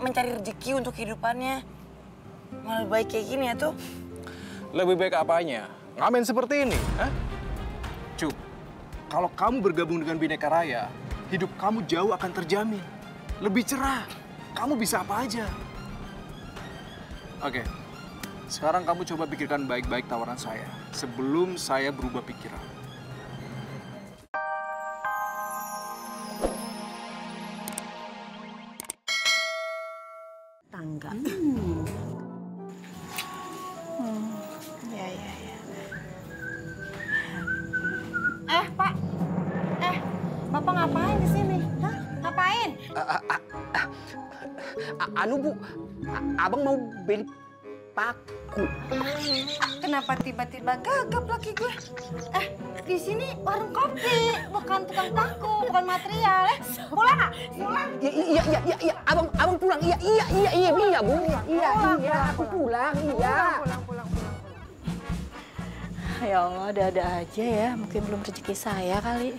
mencari rezeki untuk kehidupannya. Malah baik kayak gini ya tuh. Lebih baik apanya? Ngamen seperti ini, hah? Cup, kalau kamu bergabung dengan Bhinneka Raya, hidup kamu jauh akan terjamin. Lebih cerah. Kamu bisa apa aja. Oke, sekarang kamu coba pikirkan baik-baik tawaran saya sebelum saya berubah pikiran. Tangga. Ya. Pak. Bapak ngapain di sini? Hah? Ngapain? Anu Bu, abang mau beli paku. Kenapa tiba-tiba gagap laki gue? Di sini warung kopi, bukan tukang paku, bukan material. Pulang nggak? Pulang. Iya, abang pulang. Iya, Bu. Iya, aku pulang, iya. Pulang. Ya Allah, ada-ada aja ya. Mungkin belum rezeki saya kali.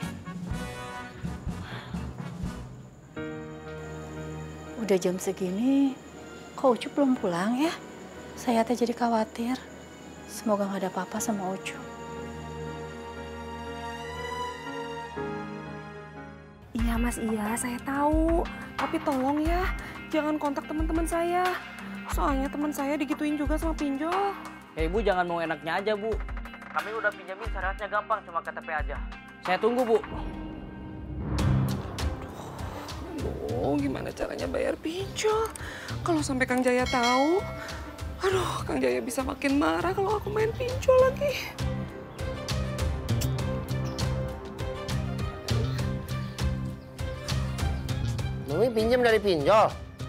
Udah jam segini, kok Ucup belum pulang ya? Saya teh jadi khawatir. Semoga nggak ada apa-apa sama Ucup. Iya Mas, iya saya tahu. Tapi tolong ya, jangan kontak teman-teman saya. Soalnya teman saya digituin juga sama pinjol. Ya Ibu jangan mau enaknya aja Bu. Kami udah pinjamin syaratnya gampang, cuma KTP aja. Saya tunggu Bu. Oh, gimana caranya bayar pinjol? Kalau sampai Kang Jaya tahu, aduh, Kang Jaya bisa makin marah kalau aku main pinjol lagi. Mami pinjam dari pinjol.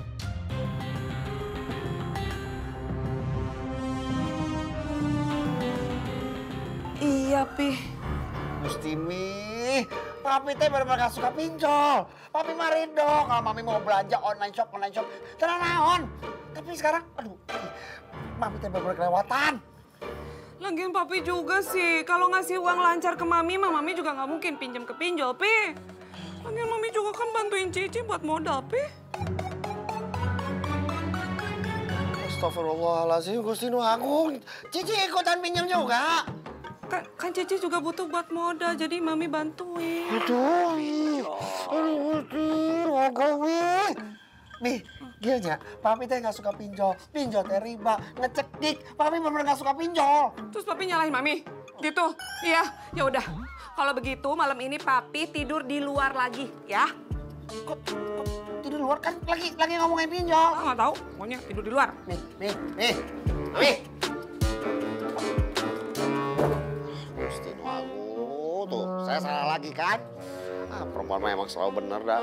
Iya, Pi. Mustimi, Papi teh bener-bener gak suka pinjol. Papi mah rindu kalau Mami mau belanja online shop. Tenang naon. Tapi sekarang, aduh, Mami teh bener-bener kelewatan. Lagian Papi juga sih, kalau ngasih uang lancar ke Mami, Mami juga nggak mungkin pinjam ke pinjol, Pi. Lagian Mami juga kan bantuin Cici buat modal, Pi. Astagfirullahaladzim, Gusti Nu Agung. Cici ikutan pinjam juga. Kan Cici juga butuh buat modal, jadi Mami bantuin. Aduh, Gusti Nu Agung, nih, gilanya, Papi teh gak suka pinjol. Pinjol teh riba, ngecedik. Papi bener-bener gak suka pinjol. Terus Papi nyalahin Mami? Gitu? Iya, ya udah. Kalau begitu malam ini Papi tidur di luar lagi, ya? Kok tidur luar kan lagi ngomongin pinjol. Nggak tahu, pokoknya tidur di luar. Nih. Gusti Nu Agung, tuh saya salah lagi kan? Perempuan mah emang selalu bener dah.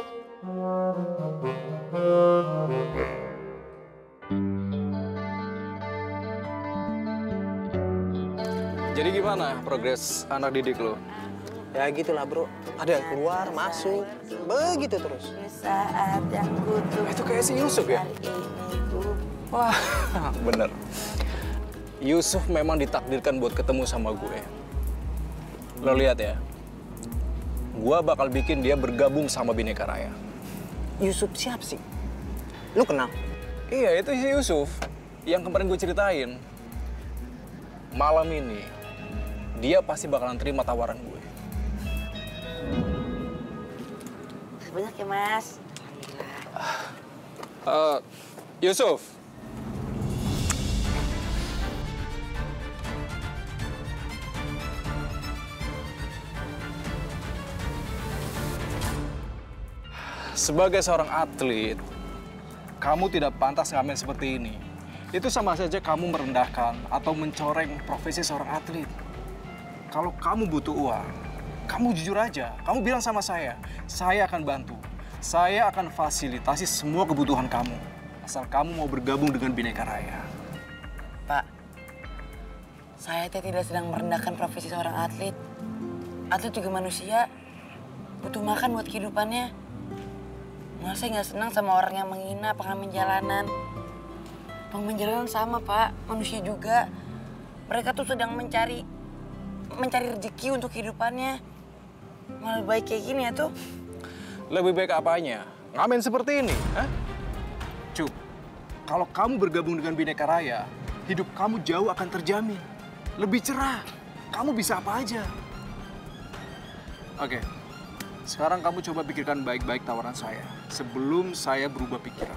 Jadi gimana progres anak didik lo? Ya gitulah bro, ada yang keluar, masuk, begitu terus. Saat yang kutuk. Itu kayak si Yusuf ya? Wah, bener. Yusuf memang ditakdirkan buat ketemu sama gue. Lo lihat ya, gue bakal bikin dia bergabung sama Bhinneka Raya. Yusuf siapa sih? Lu kenal? Iya, itu si Yusuf yang kemarin gue ceritain. Malam ini, dia pasti bakalan terima tawaran gue. Banyak ya, Mas. Yusuf. Sebagai seorang atlet, kamu tidak pantas ngamen seperti ini. Itu sama saja kamu merendahkan atau mencoreng profesi seorang atlet. Kalau kamu butuh uang, kamu jujur aja. Kamu bilang sama saya akan bantu. Saya akan fasilitasi semua kebutuhan kamu. Asal kamu mau bergabung dengan Bhinneka Raya. Pak, saya tidak sedang merendahkan profesi seorang atlet. Atlet juga manusia, butuh makan buat kehidupannya. Malah saya nggak senang sama orang yang menghina pengamen jalanan. Pengamen jalanan sama, Pak, manusia juga. Mereka tuh sedang mencari rezeki untuk kehidupannya. Malah baik kayak gini ya tuh. Lebih baik apanya? Ngamen seperti ini, hah? Cup, Kalau kamu bergabung dengan Bhinneka Raya, hidup kamu jauh akan terjamin. Lebih cerah. Kamu bisa apa aja. Oke, sekarang kamu coba pikirkan baik-baik tawaran saya sebelum saya berubah pikiran.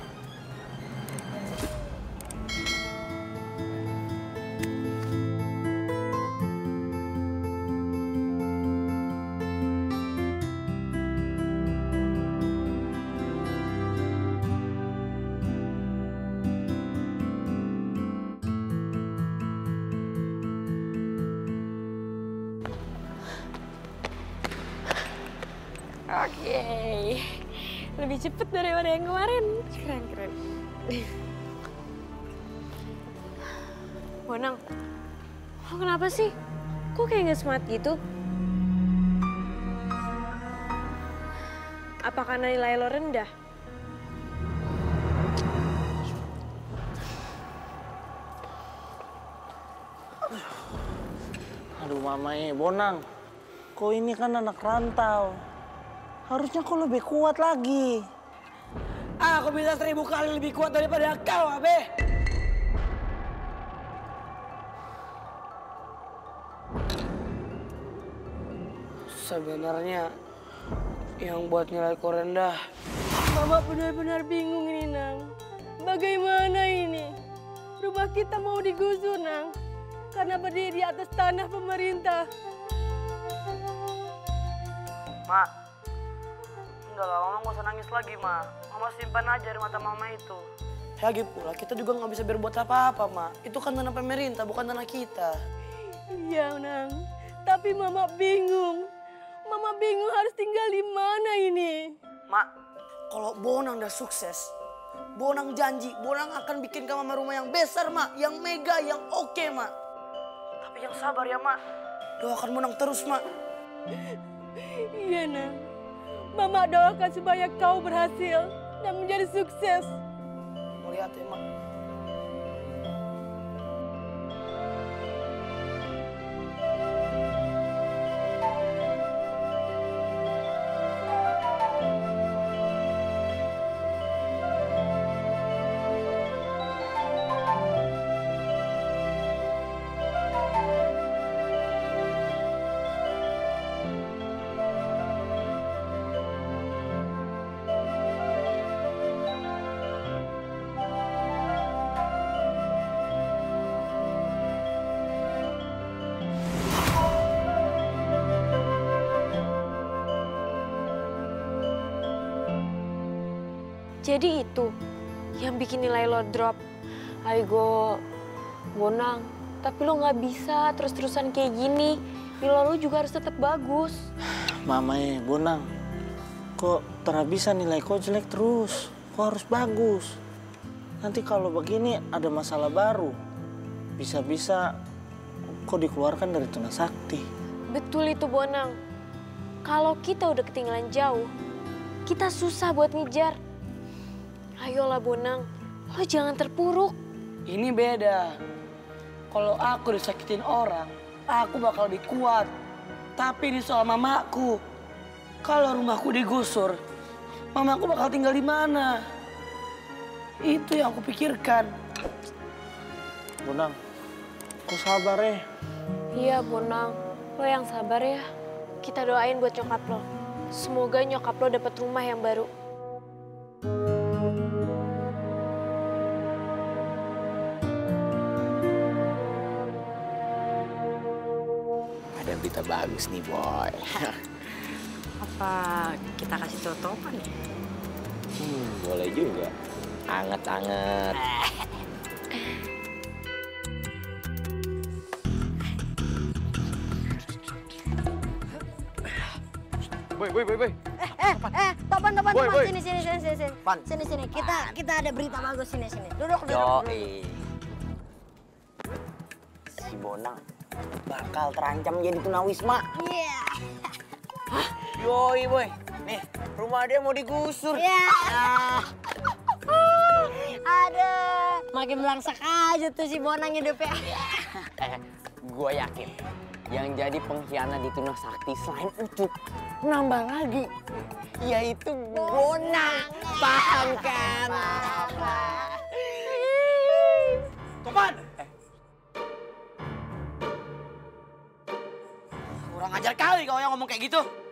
Oke, lebih cepet daripada yang kemarin. Keren. Bonang, lo kenapa sih? Kok kayak nggak semangat gitu? Apa karena nilai lo rendah? Aduh Mamai, Bonang. Kok ini kan anak rantau. Harusnya kau lebih kuat lagi. Aku bisa 1000 kali lebih kuat daripada kau, Abe. Sebenarnya yang buat nilai kau rendah. Mama benar-benar bingung ini, Nang. Bagaimana ini? Rumah kita mau digusur, Nang. Karena berdiri di atas tanah pemerintah. Mak, udah lah, Mama nggak usah nangis lagi, Ma. Mama simpan aja air mata Mama itu. Lagi pula, kita juga nggak bisa berbuat apa-apa, Ma. Itu kan tanah pemerintah, bukan tanah kita. Iya, Nang. Tapi Mama bingung. Mama bingung harus tinggal di mana ini. Mak, kalau Bonang udah sukses, Bonang janji, Bonang akan bikin ke Mama rumah yang besar, Mak. Yang mega, yang oke, Mak. Tapi yang sabar ya, Mak. Doakan Bonang terus, Mak. Iya, Nang. Mama doakan supaya kau berhasil dan menjadi sukses. Mau lihat ya, Mak. Jadi itu yang bikin nilai lo drop. Aigo, Bonang, tapi lo nggak bisa terus-terusan kayak gini. Nilai lo juga harus tetap bagus. Mamai, Bonang, kok bisa nilai kau jelek terus? Kau harus bagus. Nanti kalau begini ada masalah baru. Bisa-bisa kau dikeluarkan dari Tuna Sakti. Betul itu, Bonang. Kalau kita udah ketinggalan jauh, kita susah buat ngejar. Ayolah, Bonang, lo jangan terpuruk. Ini beda. Kalau aku disakitin orang, aku bakal lebih kuat. Tapi ini soal mamaku. Kalau rumahku digusur, mamaku bakal tinggal di mana? Itu yang aku pikirkan. Bonang, kau sabar ya. Iya, Bonang. Lo yang sabar ya. Kita doain buat nyokap lo. Semoga nyokap lo dapat rumah yang baru. Ada berita bagus nih, Boy. Apa kita kasih totokan ya? Boleh juga. Anget-anget. Boy. Topan, Boy. sini. Kita ada berita bagus sini. Duduk. Si Bonang bakal terancam jadi tunawisma. Iya. Yoi, Boy. Nih, rumah dia mau digusur. Iya. Ada. Makin melangsak aja tuh si Bonang hidupnya. Gue yakin yang jadi pengkhianat di Tuna Sakti selain Ucup nambah lagi, yaitu Bonang. Paham kan? wajar kali kalau yang ngomong kayak gitu.